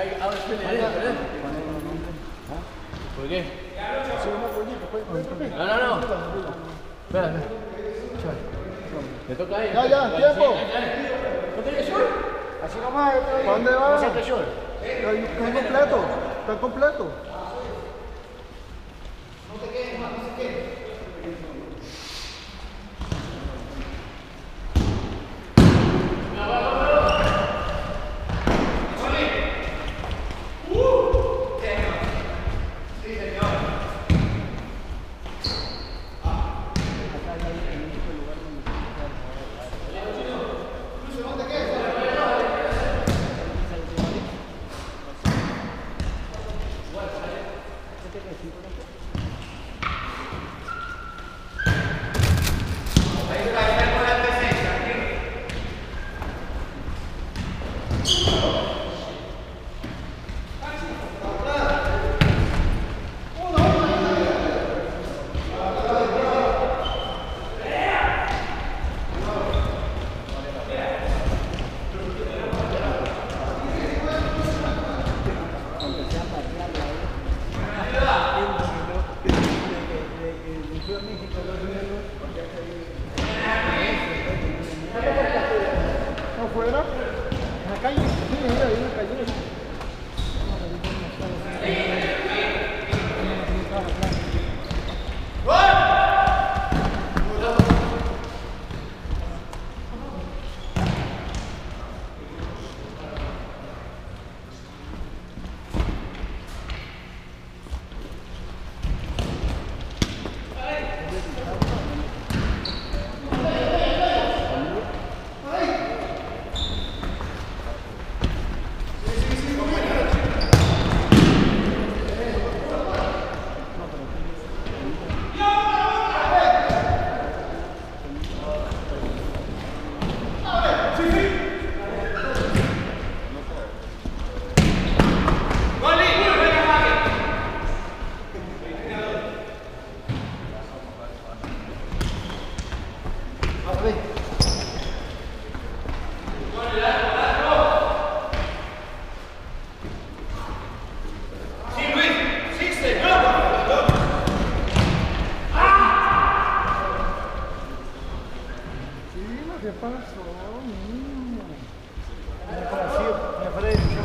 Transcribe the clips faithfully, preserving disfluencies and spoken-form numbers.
¿Por qué? No, no, no. Espera, ¿te toca ahí? Ya, ya, tiempo. ¿No tenés short? Así nomás. ¿Para dónde vas? ¿No short? Está completo. Está completo. ¿Afuera? En la calle. Sí, ahí, ahí en la calle. ¿Qué pasó, niño? Me pareció, me pareció.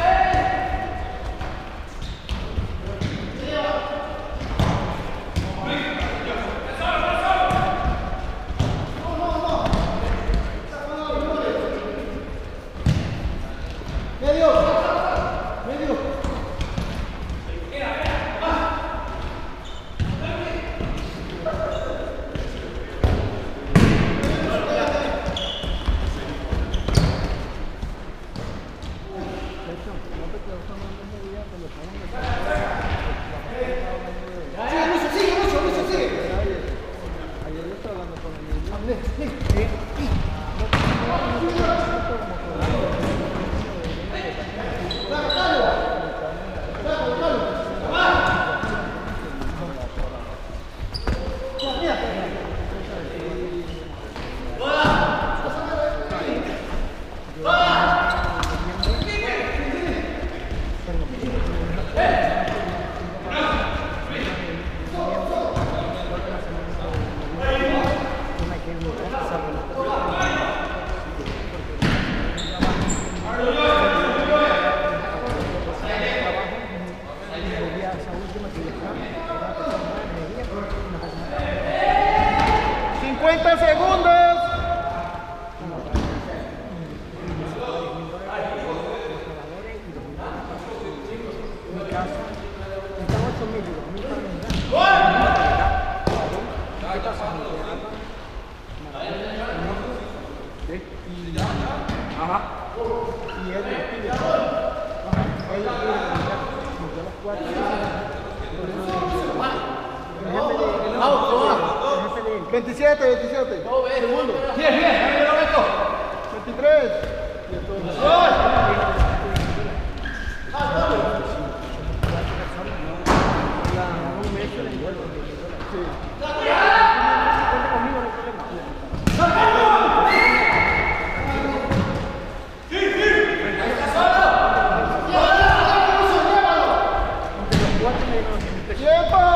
Medio, medio. cincuenta segundos. Ajá. Y él le pide. Él le pide. veintisiete, veintisiete. Segundo. diez, diez. veintitrés. Sí. ¡Tiempo!